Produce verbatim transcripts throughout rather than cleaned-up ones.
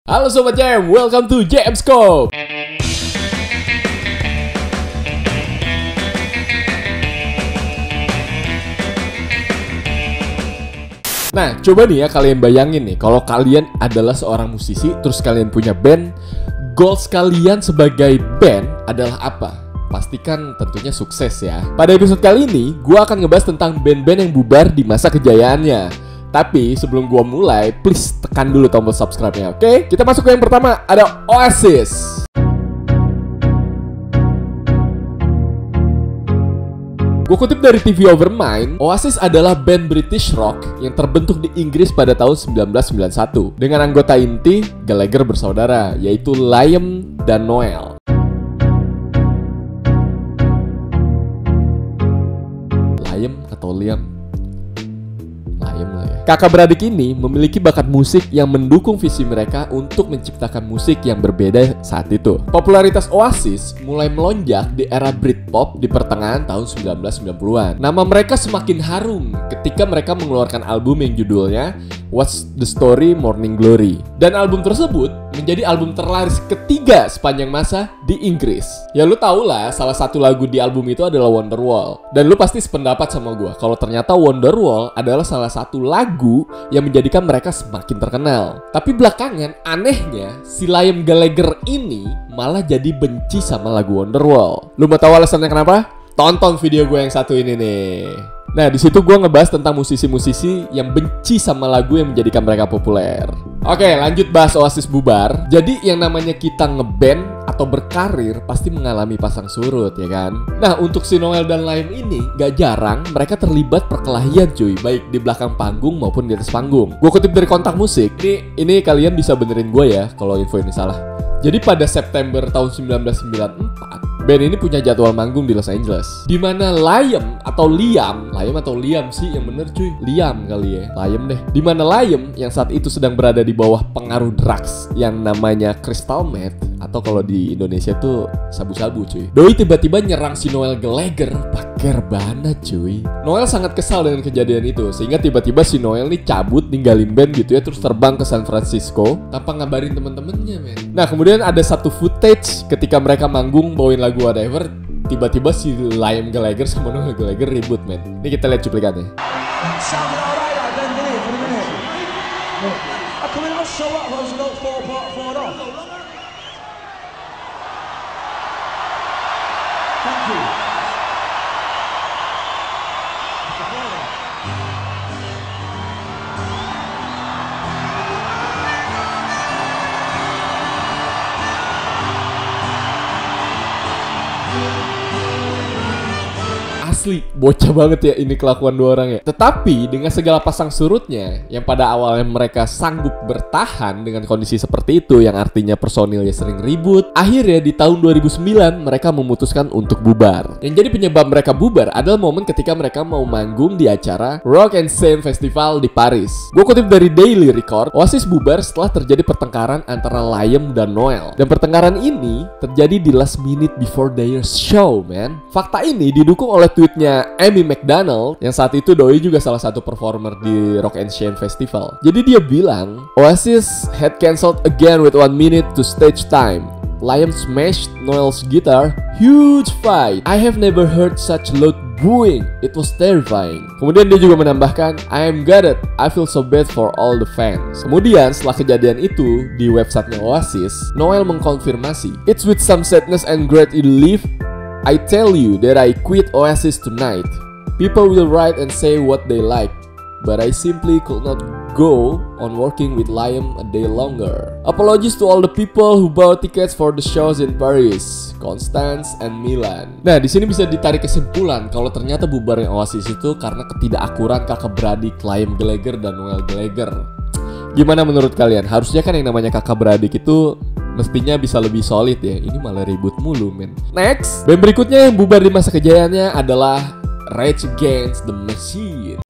Halo Sobat Jam, welcome to Jamscope. Nah, coba nih ya kalian bayangin nih, kalau kalian adalah seorang musisi, terus kalian punya band, goals kalian sebagai band adalah apa? Pastikan tentunya sukses ya. Pada episode kali ini, gue akan ngebahas tentang band-band yang bubar di masa kejayaannya. Tapi sebelum gue mulai, please tekan dulu tombol subscribe-nya, oke? Kita masuk ke yang pertama, ada Oasis. Gue kutip dari T V Overmind, Oasis adalah band British rock yang terbentuk di Inggris pada tahun sembilan belas sembilan puluh satu dengan anggota inti Gallagher bersaudara, yaitu Liam dan Noel. Liam atau Liam? Liam lah ya. Kakak beradik ini memiliki bakat musik yang mendukung visi mereka untuk menciptakan musik yang berbeda saat itu. Popularitas Oasis mulai melonjak di era Britpop di pertengahan tahun sembilan belas sembilan puluhan. Nama mereka semakin harum ketika mereka mengeluarkan album yang judulnya What's the Story Morning Glory. Dan album tersebut menjadi album terlaris ketiga sepanjang masa di Inggris. Ya lu tau lah, salah satu lagu di album itu adalah Wonderwall. Dan lu pasti sependapat sama gue kalau ternyata Wonderwall adalah salah satu lagu yang menjadikan mereka semakin terkenal. Tapi belakangan anehnya si Liam Gallagher ini malah jadi benci sama lagu Wonderwall. Lu mau tahu alasannya kenapa? Tonton video gue yang satu ini nih. Nah, di situ gue ngebahas tentang musisi-musisi yang benci sama lagu yang menjadikan mereka populer. Oke, lanjut bahas Oasis bubar. Jadi yang namanya kita ngeband atau berkarir pasti mengalami pasang surut, ya kan? Nah, untuk si Noel dan Liam ini gak jarang mereka terlibat perkelahian cuy, baik di belakang panggung maupun di atas panggung. Gue kutip dari Kontak Musik. Ini, ini kalian bisa benerin gue ya kalau info ini salah. Jadi pada September tahun sembilan belas sembilan puluh empat, band ini punya jadwal manggung di Los Angeles, di mana Liam atau Liam, Liam atau Liam sih yang bener cuy, Liam kali ya, Liam deh. Di mana Liam yang saat itu sedang berada di bawah pengaruh drugs yang namanya crystal meth, atau kalau di Indonesia tuh sabu-sabu cuy. Doi tiba-tiba nyerang si Noel Gallagher pakai rebana cuy. Noel sangat kesal dengan kejadian itu, sehingga tiba-tiba si Noel nih cabut ninggalin band gitu ya, terus terbang ke San Francisco tanpa ngabarin temen-temennya men. Nah kemudian ada satu footage ketika mereka manggung bawain lagu Whatever, tiba-tiba si Liam Gallagher sama Noel Gallagher ribut men. Ini kita lihat cuplikannya. Asli, bocah banget ya ini kelakuan dua orang ya. Tetapi dengan segala pasang surutnya, yang pada awalnya mereka sanggup bertahan dengan kondisi seperti itu, yang artinya personilnya sering ribut, akhirnya di tahun dua ribu sembilan mereka memutuskan untuk bubar. Yang jadi penyebab mereka bubar adalah momen ketika mereka mau manggung di acara Rock and Scene Festival di Paris. Gue kutip dari Daily Record, Oasis bubar setelah terjadi pertengkaran antara Liam dan Noel. Dan pertengkaran ini terjadi di last minute before their show, man. Fakta ini didukung oleh tweet Amy McDonald yang saat itu doi juga salah satu performer di Rock and Scene Festival. Jadi dia bilang, Oasis had cancelled again with one minute to stage time. Liam smashed Noel's guitar. Huge fight. I have never heard such loud booing. It was terrifying. Kemudian dia juga menambahkan, I am gutted. I feel so bad for all the fans. Kemudian setelah kejadian itu di websitenya Oasis, Noel mengkonfirmasi, it's with some sadness and great relief I tell you that I quit Oasis tonight. People will write and say what they like, but I simply could not go on working with Liam a day longer. Apologies to all the people who bought tickets for the shows in Paris, Constance, and Milan. Nah, di sini bisa ditarik kesimpulan kalau ternyata bubarnya Oasis itu karena ketidakakuran kakak beradik Liam Gallagher dan Noel Gallagher. Gimana menurut kalian? Harusnya kan yang namanya kakak beradik itu mestinya bisa lebih solid ya. Ini malah ribut mulu men. Next, band berikutnya yang bubar di masa kejayaannya adalah Rage Against the Machine.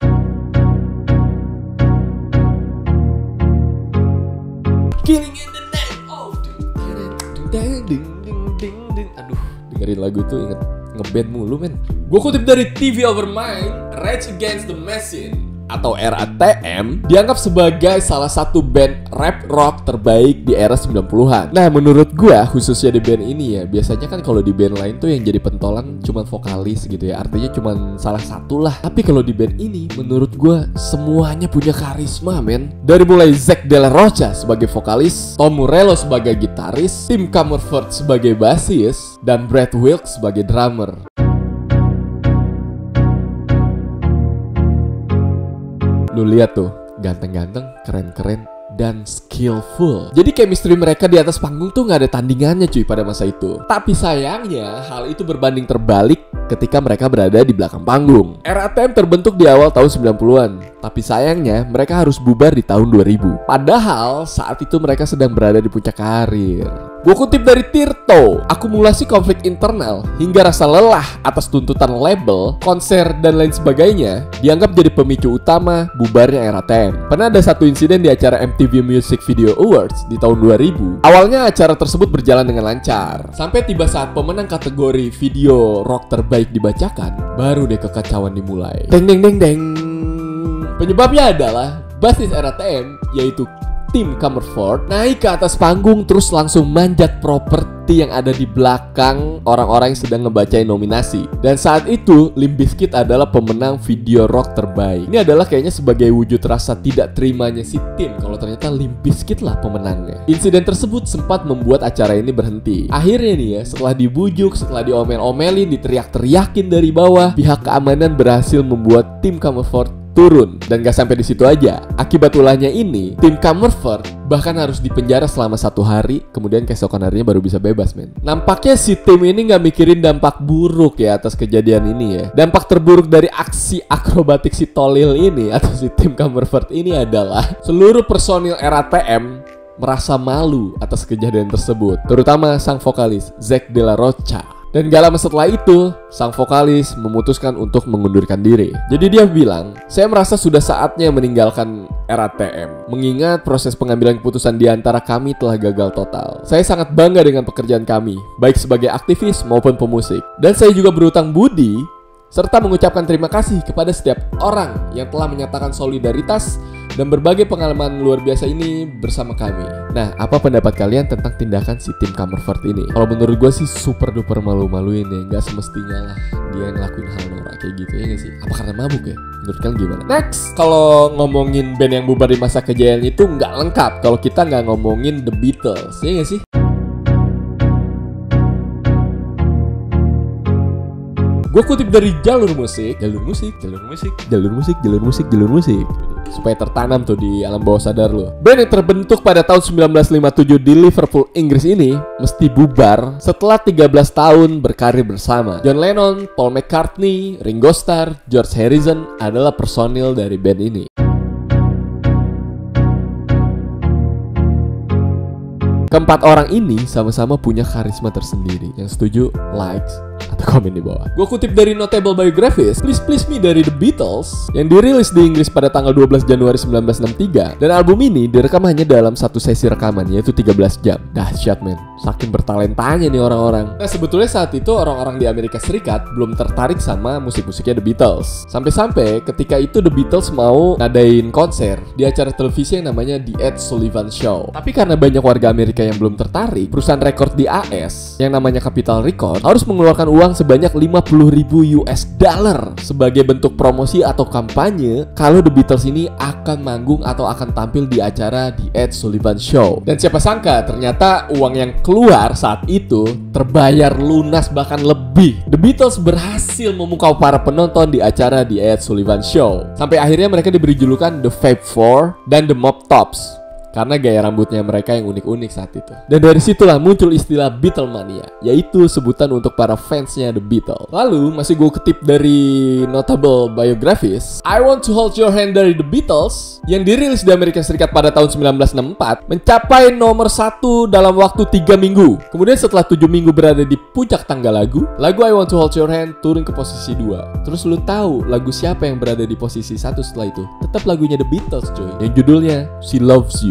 Killing in the name of Aduh, dengerin lagu itu inget ngeband mulu men. Gue kutip dari T V Overmind, Rage Against the Machine atau R A T M dianggap sebagai salah satu band rap rock terbaik di era sembilan puluhan. Nah, menurut gua khususnya di band ini ya, biasanya kan kalau di band lain tuh yang jadi pentolan cuma vokalis gitu ya, artinya cuma salah satu lah. Tapi kalau di band ini menurut gua semuanya punya karisma, men. Dari mulai Zack De La Rocha sebagai vokalis, Tom Morello sebagai gitaris, Tim Comerford sebagai bassist, dan Brad Wilk sebagai drummer. Lu lihat tuh, ganteng-ganteng, keren-keren, dan skillful. Jadi chemistry mereka di atas panggung tuh gak ada tandingannya cuy pada masa itu. Tapi sayangnya hal itu berbanding terbalik ketika mereka berada di belakang panggung. R A T M terbentuk di awal tahun sembilan puluhan, tapi sayangnya mereka harus bubar di tahun dua ribu. Padahal saat itu mereka sedang berada di puncak karir. Gue kutip dari Tirto, akumulasi konflik internal hingga rasa lelah atas tuntutan label, konser, dan lain sebagainya dianggap jadi pemicu utama bubarnya R A T M. Pernah ada satu insiden di acara M T V Music Video Awards di tahun dua ribu. Awalnya acara tersebut berjalan dengan lancar, sampai tiba saat pemenang kategori video rock terbaik dibacakan, baru deh kekacauan dimulai. Deng deng deng deng. Penyebabnya adalah basis R A T M, yaitu Tim Comerford, naik ke atas panggung terus langsung manjat properti yang ada di belakang orang-orang yang sedang ngebacain nominasi. Dan saat itu Limp Bizkit adalah pemenang video rock terbaik. Ini adalah kayaknya sebagai wujud rasa tidak terimanya si Tim kalau ternyata Limp Bizkit lah pemenangnya. Insiden tersebut sempat membuat acara ini berhenti. Akhirnya nih ya, setelah dibujuk, setelah diomel-omelin, diteriak-teriakin dari bawah, pihak keamanan berhasil membuat Tim Comerford turun. Dan gak sampai di situ aja. Akibat ulahnya ini, Tim Comerford bahkan harus dipenjara selama satu hari. Kemudian keesokan harinya baru bisa bebas, men. Nampaknya si Tim ini gak mikirin dampak buruk ya atas kejadian ini ya. Dampak terburuk dari aksi akrobatik si tolil ini atau si Tim Comerford ini adalah seluruh personil R A T M merasa malu atas kejadian tersebut, terutama sang vokalis Zack De La Rocha. Dan gak lama setelah itu, sang vokalis memutuskan untuk mengundurkan diri. Jadi dia bilang, saya merasa sudah saatnya meninggalkan R A T M, mengingat proses pengambilan keputusan di antara kami telah gagal total. Saya sangat bangga dengan pekerjaan kami, baik sebagai aktivis maupun pemusik. Dan saya juga berutang budi, serta mengucapkan terima kasih kepada setiap orang yang telah menyatakan solidaritas dan berbagai pengalaman luar biasa ini bersama kami. Nah, apa pendapat kalian tentang tindakan si Tim Comerford ini? Kalau menurut gue sih super duper malu-maluin ya. Gak semestinya lah dia ngelakuin hal norak kayak gitu, ya gak sih? Apa karena mabuk ya? Menurut kalian gimana? Next, kalau ngomongin band yang bubar di masa kejayaan itu nggak lengkap kalau kita nggak ngomongin The Beatles, ya gak sih? Gue kutip dari jalur musik, jalur musik, jalur musik, jalur musik, jalur musik, jalur musik, supaya tertanam tuh di alam bawah sadar lo. Band yang terbentuk pada tahun sembilan belas lima puluh tujuh di Liverpool, Inggris ini mesti bubar setelah tiga belas tahun berkarir bersama. John Lennon, Paul McCartney, Ringo Starr, George Harrison adalah personil dari band ini. Keempat orang ini sama-sama punya karisma tersendiri. Yang setuju, likes atau komen di bawah. Gue kutip dari Notable Biographies, Please Please Me dari The Beatles, yang dirilis di Inggris pada tanggal dua belas Januari seribu sembilan ratus enam puluh tiga. Dan album ini direkam hanya dalam satu sesi rekaman, yaitu tiga belas jam. Dahsyat, men. Saking bertalentanya nih orang-orang. Nah, sebetulnya saat itu orang-orang di Amerika Serikat belum tertarik sama musik-musiknya The Beatles. Sampai-sampai ketika itu The Beatles mau ngadain konser di acara televisi yang namanya The Ed Sullivan Show. Tapi karena banyak warga Amerika yang belum tertarik, perusahaan rekor di A S yang namanya Capitol Record harus mengeluarkan uang sebanyak lima puluh ribu U S dollar sebagai bentuk promosi atau kampanye kalau The Beatles ini akan manggung atau akan tampil di acara The Ed Sullivan Show. Dan siapa sangka ternyata uang yang keluar saat itu terbayar lunas, bahkan lebih. The Beatles berhasil memukau para penonton di acara The Ed Sullivan Show. Sampai akhirnya mereka diberi julukan The Fab Four dan The Mop Tops karena gaya rambutnya mereka yang unik-unik saat itu. Dan dari situlah muncul istilah Beatlemania, yaitu sebutan untuk para fansnya The Beatles. Lalu masih gue ketip dari Notable Biographies, I Want to Hold Your Hand dari The Beatles yang dirilis di Amerika Serikat pada tahun seribu sembilan ratus enam puluh empat mencapai nomor satu dalam waktu tiga minggu. Kemudian setelah tujuh minggu berada di puncak tangga lagu, lagu I Want to Hold Your Hand turun ke posisi dua. Terus lu tahu lagu siapa yang berada di posisi satu setelah itu? Tetap lagunya The Beatles, coy, yang judulnya She Loves You.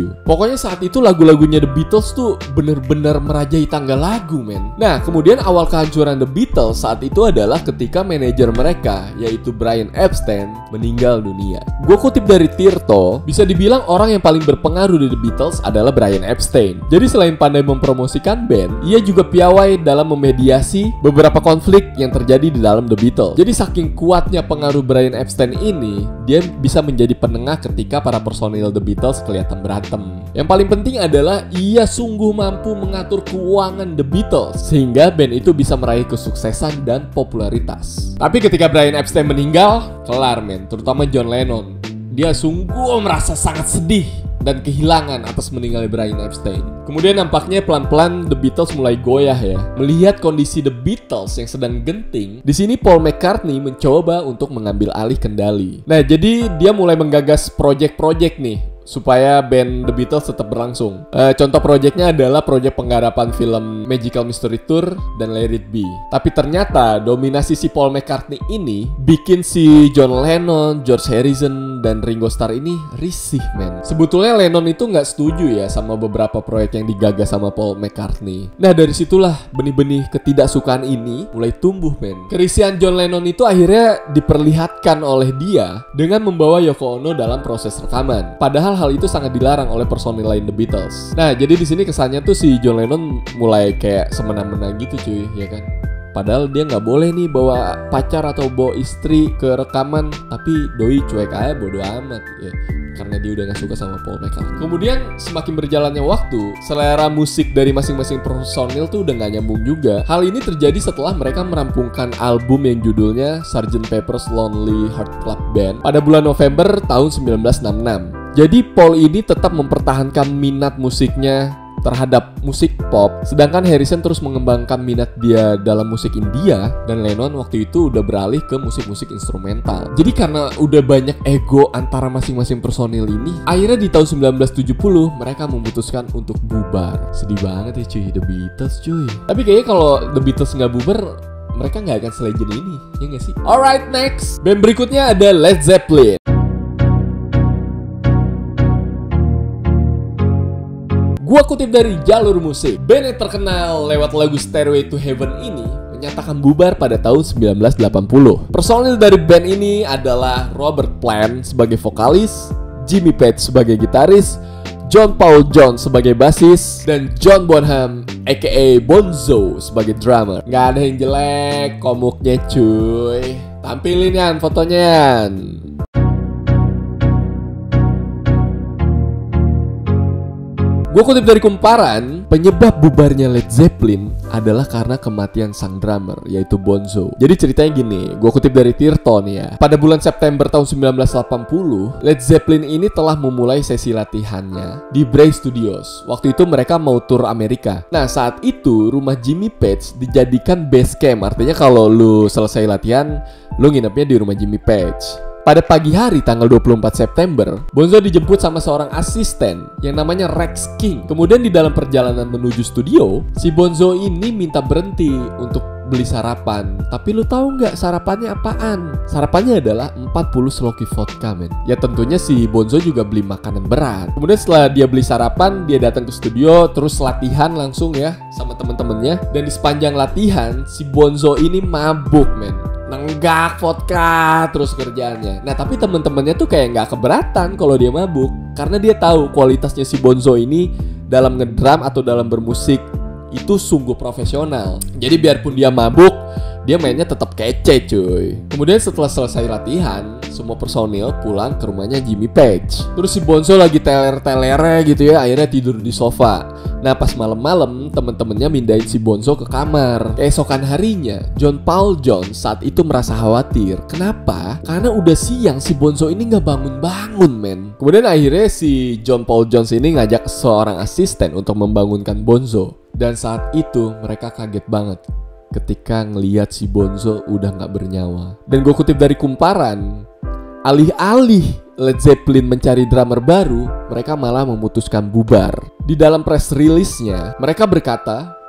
tujuh. Pokoknya saat itu lagu-lagunya The Beatles tuh bener-bener merajai tangga lagu, men. Nah, kemudian awal kehancuran The Beatles saat itu adalah ketika manajer mereka, yaitu Brian Epstein, meninggal dunia. Gue kutip dari Tirto, bisa dibilang orang yang paling berpengaruh di The Beatles adalah Brian Epstein. Jadi selain pandai mempromosikan band, ia juga piawai dalam memediasi beberapa konflik yang terjadi di dalam The Beatles. Jadi saking kuatnya pengaruh Brian Epstein ini, dia bisa menjadi penengah ketika para personil The Beatles kelihatan berantem. Yang paling penting adalah ia sungguh mampu mengatur keuangan The Beatles sehingga band itu bisa meraih kesuksesan dan popularitas. Tapi ketika Brian Epstein meninggal, kelar men, terutama John Lennon. Dia sungguh merasa sangat sedih dan kehilangan atas meninggalnya Brian Epstein. Kemudian nampaknya pelan-pelan The Beatles mulai goyah ya. Melihat kondisi The Beatles yang sedang genting, di sini Paul McCartney mencoba untuk mengambil alih kendali. Nah, jadi dia mulai menggagas project-project nih supaya band The Beatles tetap berlangsung. Uh, contoh proyeknya adalah proyek penggarapan film Magical Mystery Tour dan Let It Be. Tapi ternyata dominasi si Paul McCartney ini bikin si John Lennon, George Harrison, dan Ringo Starr ini risih, men. Sebetulnya Lennon itu nggak setuju ya sama beberapa proyek yang digagas sama Paul McCartney. Nah, dari situlah benih-benih ketidaksukaan ini mulai tumbuh, men. Kerisian John Lennon itu akhirnya diperlihatkan oleh dia dengan membawa Yoko Ono dalam proses rekaman. Padahal hal itu sangat dilarang oleh personil lain The Beatles. Nah, jadi di sini kesannya tuh si John Lennon mulai kayak semena-mena gitu, cuy, ya kan? Padahal dia nggak boleh nih bawa pacar atau bawa istri ke rekaman, tapi doi cuek aja, bodo amat, ya. Karena dia udah gak suka sama Paul McCartney. Kemudian semakin berjalannya waktu, selera musik dari masing-masing personil tuh udah gak nyambung juga. Hal ini terjadi setelah mereka merampungkan album yang judulnya sergeant Pepper's Lonely Hearts Club Band pada bulan November tahun sembilan belas enam puluh enam. Jadi Paul ini tetap mempertahankan minat musiknya terhadap musik pop, sedangkan Harrison terus mengembangkan minat dia dalam musik India, dan Lennon waktu itu udah beralih ke musik-musik instrumental. Jadi karena udah banyak ego antara masing-masing personil ini, akhirnya di tahun sembilan belas tujuh puluh mereka memutuskan untuk bubar. Sedih banget ya cuy, The Beatles cuy. Tapi kayaknya kalau The Beatles nggak bubar, mereka nggak akan selegend ini, ya nggak sih? Alright, next band berikutnya ada Led Zeppelin. Gua kutip dari Jalur Musik, band yang terkenal lewat lagu Stairway to Heaven ini menyatakan bubar pada tahun sembilan belas delapan puluh. Personil dari band ini adalah Robert Plant sebagai vokalis, Jimmy Page sebagai gitaris, John Paul Jones sebagai bassis, dan John Bonham aka Bonzo sebagai drummer. Nggak ada yang jelek komuknya cuy. Tampilin yan fotonya yan. Gue kutip dari Kumparan, penyebab bubarnya Led Zeppelin adalah karena kematian sang drummer, yaitu Bonzo. Jadi ceritanya gini, gue kutip dari Tirto nih ya. Pada bulan September tahun sembilan belas delapan puluh, Led Zeppelin ini telah memulai sesi latihannya di Bray Studios. Waktu itu mereka mau tur Amerika. Nah, saat itu rumah Jimmy Page dijadikan base camp. Artinya kalau lu selesai latihan, lu nginepnya di rumah Jimmy Page. Pada pagi hari tanggal dua puluh empat September, Bonzo dijemput sama seorang asisten yang namanya Rex King. Kemudian di dalam perjalanan menuju studio, si Bonzo ini minta berhenti untuk beli sarapan. Tapi lu tahu nggak sarapannya apaan? Sarapannya adalah empat puluh sloki vodka, men. Ya tentunya si Bonzo juga beli makanan berat. Kemudian setelah dia beli sarapan, dia datang ke studio, terus latihan langsung ya sama temen-temennya. Dan di sepanjang latihan, si Bonzo ini mabuk, men. Nenggak vodka terus kerjaannya. Nah tapi temen-temennya tuh kayak nggak keberatan kalau dia mabuk, karena dia tahu kualitasnya si Bonzo ini dalam ngedrum atau dalam bermusik itu sungguh profesional. Jadi biarpun dia mabuk, dia mainnya tetap kece cuy. Kemudian setelah selesai latihan, semua personil pulang ke rumahnya Jimmy Page. Terus si Bonzo lagi teler-telernya gitu ya, akhirnya tidur di sofa. Nah pas malam-malam temen-temennya mindahin si Bonzo ke kamar. Keesokan harinya, John Paul Jones saat itu merasa khawatir. Kenapa? Karena udah siang si Bonzo ini gak bangun-bangun, men. Kemudian akhirnya si John Paul Jones ini ngajak seorang asisten untuk membangunkan Bonzo. Dan saat itu mereka kaget banget ketika ngelihat si Bonzo udah gak bernyawa. Dan gue kutip dari Kumparan, alih-alih Led Zeppelin mencari drummer baru, mereka malah memutuskan bubar. Di dalam press release-nya, mereka berkata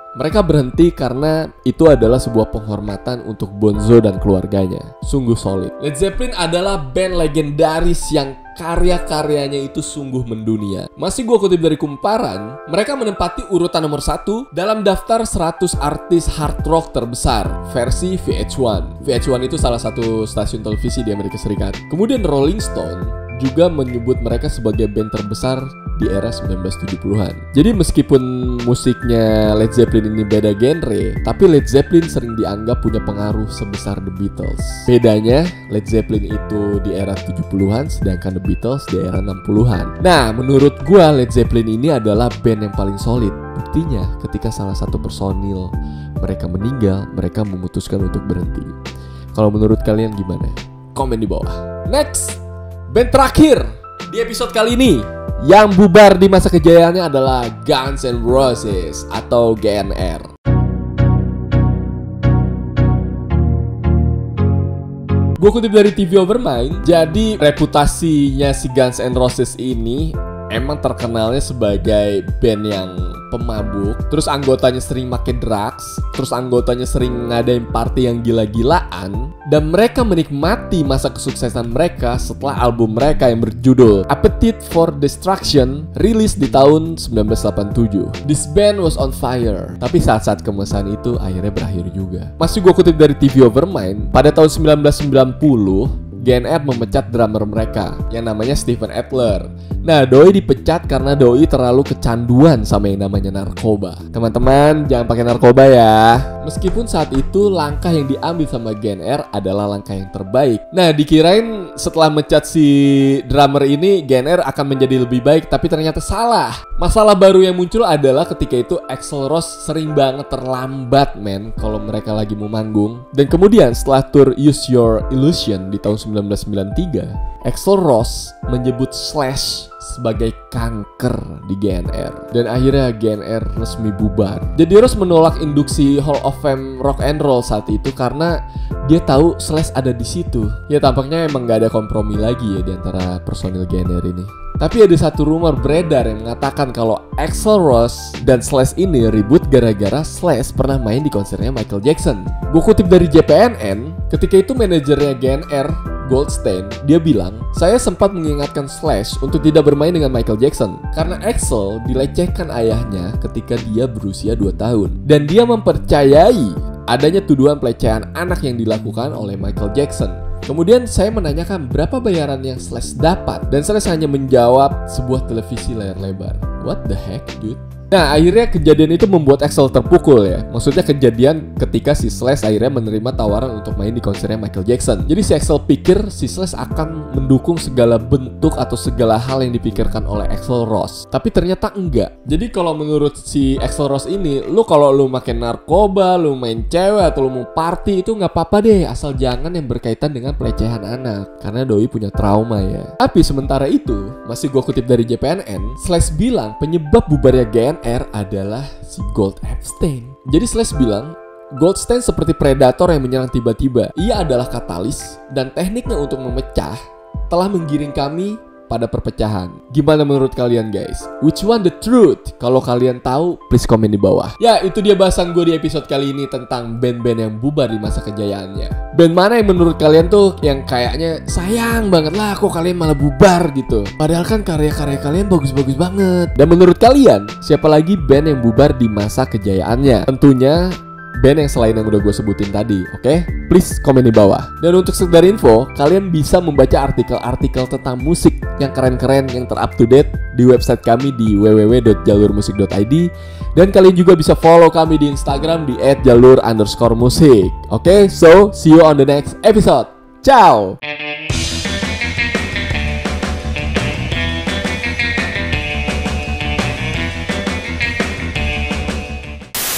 Mereka berhenti karena itu adalah sebuah penghormatan untuk Bonzo dan keluarganya. Sungguh solid. Led Zeppelin adalah band legendaris yang karya-karyanya itu sungguh mendunia. Masih gue kutip dari Kumparan, mereka menempati urutan nomor satu dalam daftar seratus artis hard rock terbesar versi V H satu. V H satu itu salah satu stasiun televisi di Amerika Serikat. Kemudian Rolling Stone juga menyebut mereka sebagai band terbesar di era sembilan belas tujuh puluhan. Jadi meskipun musiknya Led Zeppelin ini beda genre, tapi Led Zeppelin sering dianggap punya pengaruh sebesar The Beatles. Bedanya, Led Zeppelin itu di era tujuh puluhan, sedangkan The Beatles di era enam puluhan. Nah, menurut gua Led Zeppelin ini adalah band yang paling solid. Buktinya, ketika salah satu personil mereka meninggal, mereka memutuskan untuk berhenti. Kalau menurut kalian gimana? Komen di bawah. Next, band terakhir di episode kali ini yang bubar di masa kejayaannya adalah Guns N' Roses atau G N R. Gue kutip dari T V Overmind, jadi reputasinya si Guns N' Roses ini emang terkenalnya sebagai band yang pemabuk, terus anggotanya sering make drugs, terus anggotanya sering ngadain party yang gila-gilaan, dan mereka menikmati masa kesuksesan mereka setelah album mereka yang berjudul Appetite for Destruction rilis di tahun sembilan belas delapan puluh tujuh. This band was on fire, tapi saat-saat kemesan itu akhirnya berakhir juga. Masih gue kutip dari T V Overmind, pada tahun sembilan belas sembilan puluh G N R memecat drummer mereka yang namanya Steven Adler. Nah, Doi dipecat karena Doi terlalu kecanduan sama yang namanya narkoba. Teman-teman, jangan pakai narkoba ya. Meskipun saat itu langkah yang diambil sama G N R adalah langkah yang terbaik. Nah, dikirain setelah mecat si drummer ini G N R akan menjadi lebih baik, tapi ternyata salah. Masalah baru yang muncul adalah ketika itu Axl Rose sering banget terlambat men kalau mereka lagi mau manggung. Dan kemudian setelah tour Use Your Illusion di tahun sembilan belas sembilan puluh tiga, Axl Rose menyebut Slash sebagai kanker di G N R, dan akhirnya G N R resmi bubar. Jadi Rose menolak induksi Hall of Fame Rock and Roll saat itu karena dia tahu Slash ada di situ. Ya tampaknya emang gak ada kompromi lagi ya di antara personil G N R ini. Tapi ada satu rumor beredar yang mengatakan kalau Axl Rose dan Slash ini ribut gara-gara Slash pernah main di konsernya Michael Jackson. Gue kutip dari J P N N, ketika itu manajernya G N R, Goldstein, dia bilang, saya sempat mengingatkan Slash untuk tidak bermain dengan Michael Jackson karena Axl dilecehkan ayahnya ketika dia berusia dua tahun. Dan dia mempercayai adanya tuduhan pelecehan anak yang dilakukan oleh Michael Jackson. Kemudian saya menanyakan berapa bayaran yang Slash dapat, dan Slash hanya menjawab sebuah televisi layar lebar. What the heck, dude? Nah, akhirnya kejadian itu membuat Axl terpukul ya. Maksudnya kejadian ketika si Slash akhirnya menerima tawaran untuk main di konsernya Michael Jackson. Jadi si Axl pikir si Slash akan mendukung segala bentuk atau segala hal yang dipikirkan oleh Axl Rose. Tapi ternyata enggak. Jadi kalau menurut si Axl Rose ini, lu kalau lu makin narkoba, lu main cewek atau lu mau party itu nggak apa-apa deh, asal jangan yang berkaitan dengan pelecehan anak. Karena Doi punya trauma ya. Tapi sementara itu, masih gue kutip dari J P N N, Slash bilang penyebab bubarnya G N R adalah si Gold Epstein. Jadi Slash bilang Goldstein seperti predator yang menyerang tiba-tiba. Ia adalah katalis dan tekniknya untuk memecah telah menggiring kami pada perpecahan. Gimana menurut kalian guys? Which one the truth? Kalau kalian tahu, please komen di bawah. Ya, itu dia bahasan gue di episode kali ini tentang band-band yang bubar di masa kejayaannya. Band mana yang menurut kalian tuh yang kayaknya sayang banget lah kok kalian malah bubar gitu. Padahal kan karya-karya kalian bagus-bagus banget. Dan menurut kalian, siapa lagi band yang bubar di masa kejayaannya? Tentunya band yang selain yang udah gue sebutin tadi, oke? Okay? Please komen di bawah. Dan untuk sekedar info, kalian bisa membaca artikel-artikel tentang musik yang keren-keren, yang ter-up to date di website kami di w w w dot jalur musik dot i d. Dan kalian juga bisa follow kami di Instagram di at jalur underscore musik. Oke, okay? So see you on the next episode. Ciao!